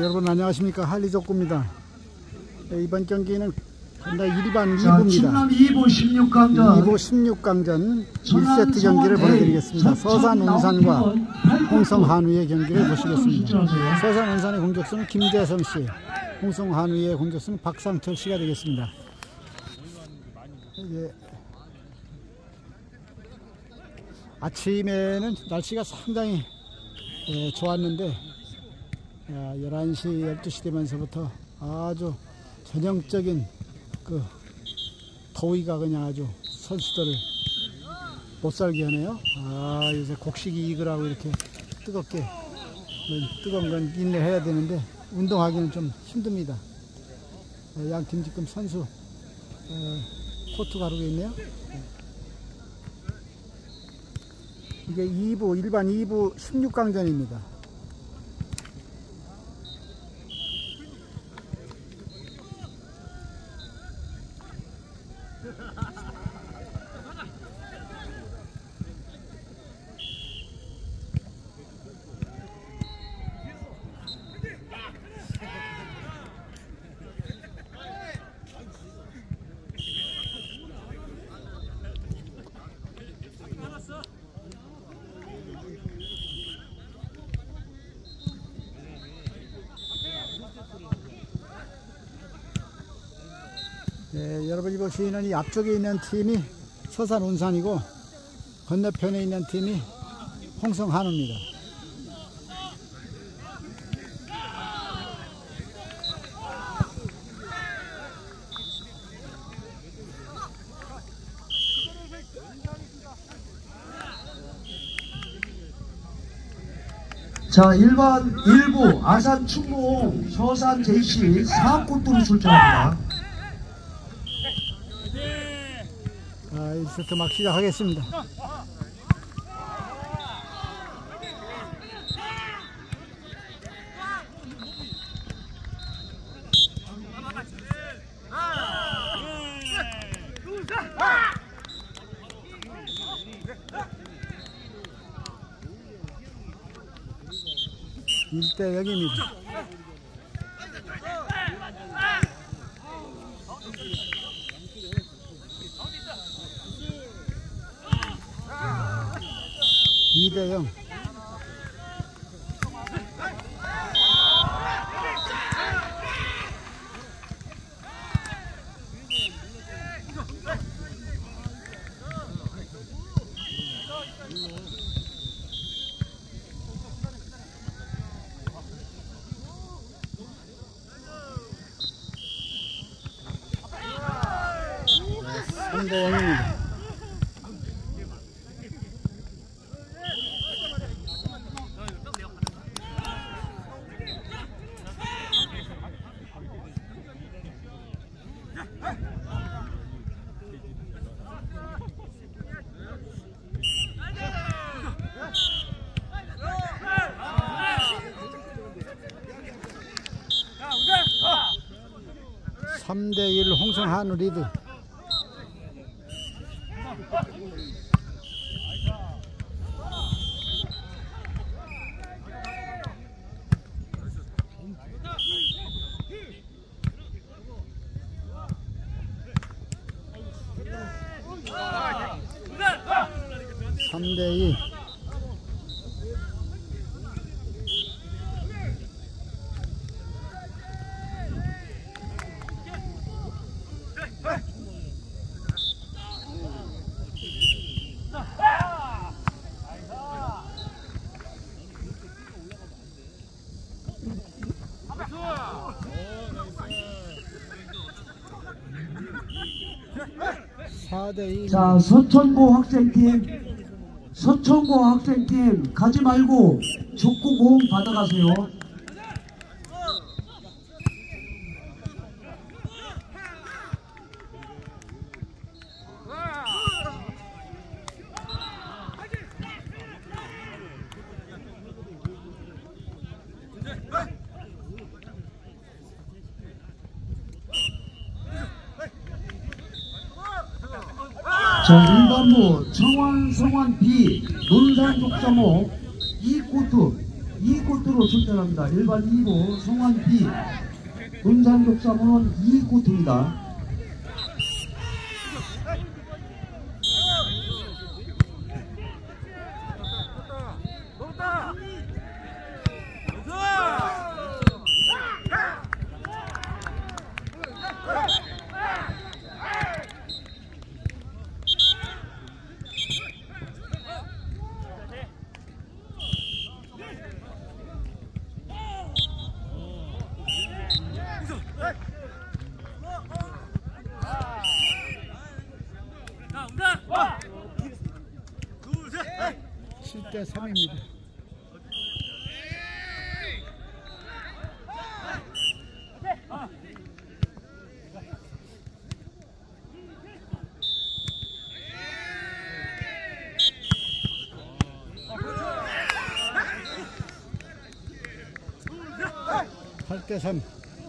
여러분 안녕하십니까. 할리족구입니다. 이번 경기는 건달 1반 2부입니다. 충남 2부 16강전 2부 16강전 1세트 경기를 보여드리겠습니다. 서산운산과 홍성한우의 경기를 보시겠습니다. 서산운산의 공격수는 김재성씨, 홍성한우의 공격수는 박상철씨가 되겠습니다. 아침에는 날씨가 상당히 좋았는데 11시, 12시 되면서부터 아주 전형적인 그 더위가 그냥 아주 선수들을 못살게 하네요. 요새 곡식이 익으라고 이렇게 뜨겁게 뜨거운 건 인내해야 되는데 운동하기는 좀 힘듭니다. 양팀 지금 선수 코트 가르고 있네요. 이게 2부, 일반 2부 16강전입니다. 여러분이 보시는 이 앞쪽에 있는 팀이 서산운산이고 건너편에 있는 팀이 홍성한우입니다. 자, 일반 1부 아산 충무 서산 JC 4골들이 출전합니다. 1세트 막 시작하겠습니다. 일대 0입니다. 이대 0. 삼대 0입니다. 삼 대 1 홍성한우 리드. 삼 대 2. 자, 서천고 학생팀 가지 말고 족구공 받아가세요. 자, 일반부 청원 성원 B 논산 독자모 2코트 2코트로 출전합니다. 일반 2부 성환 B 논산 격사번호는 2코트입니다. 칠 대 3입니다. 팔 대 3.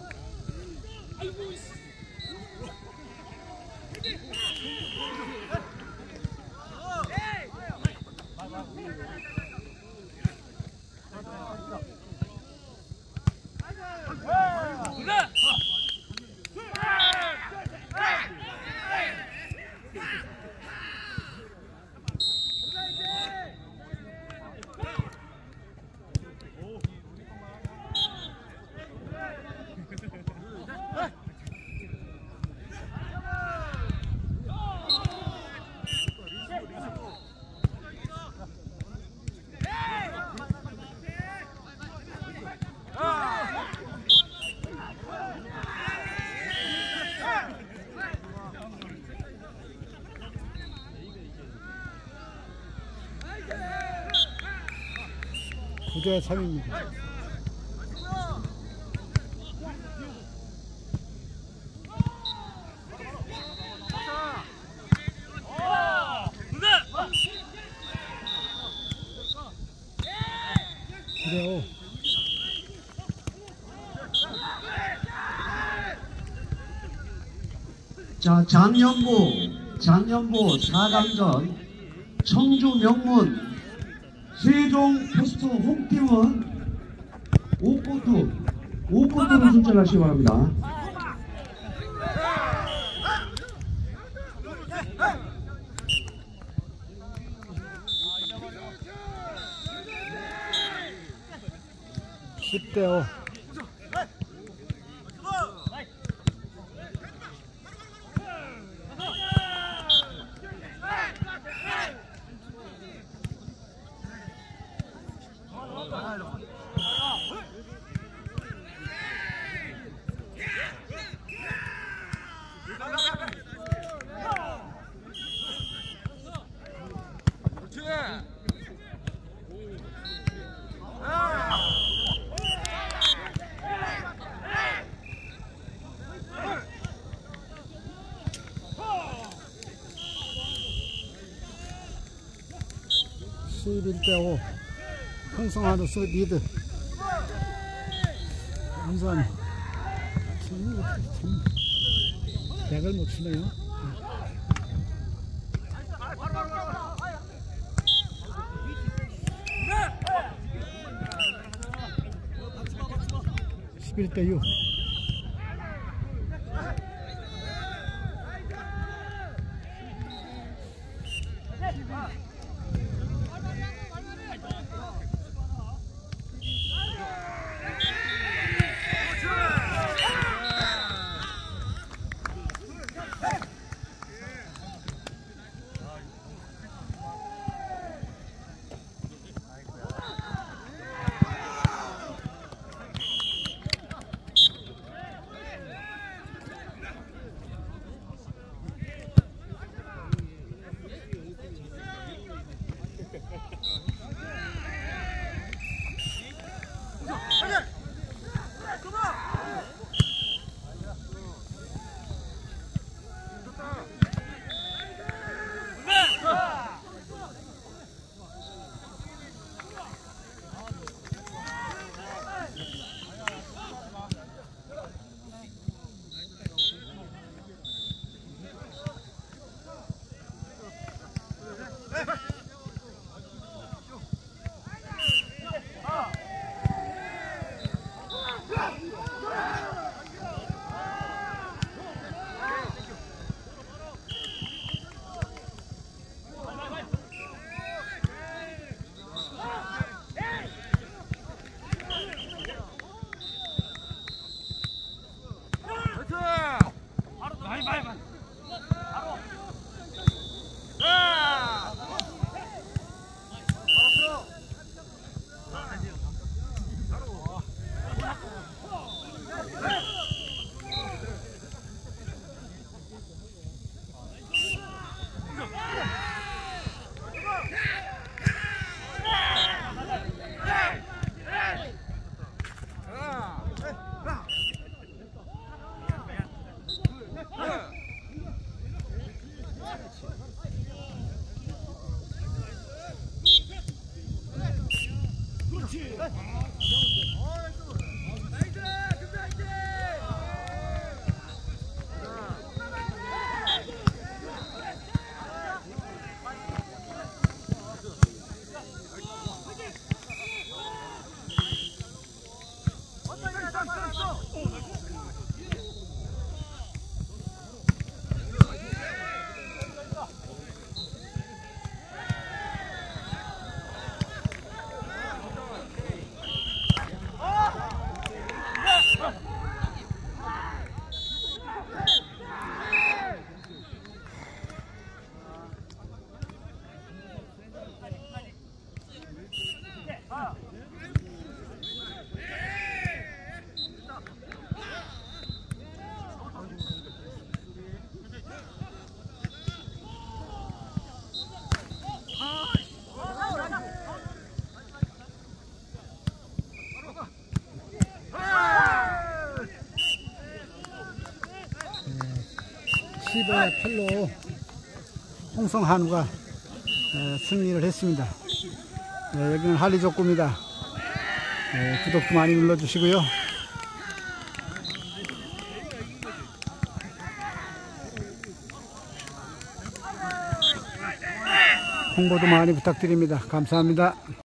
구 대 3입니다. 자, 장년부 4강전 청주 명문 세종 패스트 홈팀은 5코트로 출전하시기 바랍니다. 십 대 5. 수일 1대 5. 풍성하루스 리드. 우선 참 백을 못 치네요. (11 대 6) 10의 8로 홍성한우가 승리를 했습니다. 여기는 한리족구입니다. 구독도 많이 눌러주시고요. 홍보도 많이 부탁드립니다. 감사합니다.